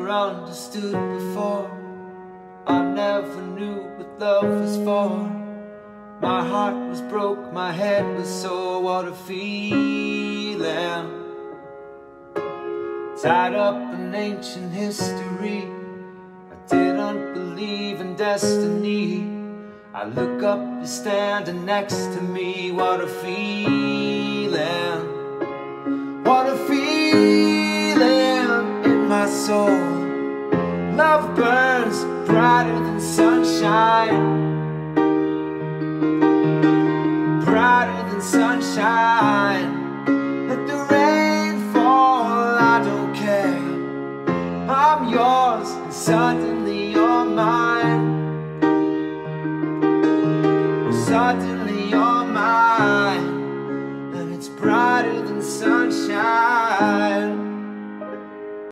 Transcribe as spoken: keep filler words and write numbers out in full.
never understood before. I never knew what love was for. My heart was broke, my head was sore. What a feeling, tied up in ancient history. I didn't believe in destiny. I look up, you're standing next to me. What a feeling, what a feeling in my soul. Love burns brighter than sunshine, brighter than sunshine. Let the rain fall, I don't care. I'm yours and suddenly you're mine. Suddenly you're mine, and it's brighter than sunshine.